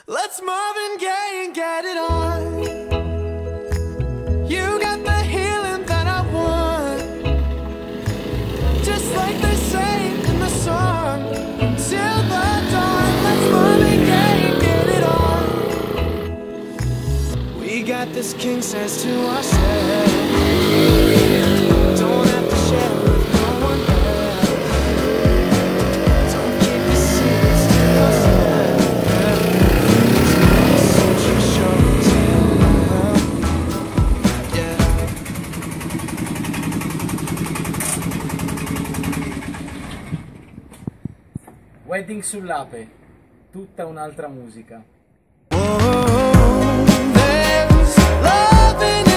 Let's Marvin Gaye and get it on. You got the healing that I want, just like they say in the song. Till the dawn, let's Marvin Gaye and get it on. We got this king says to ourselves, don't have to share with no one else. Don't keep your secrets to yourself. Wedding sull'ape, tutta un'altra musica. There's love in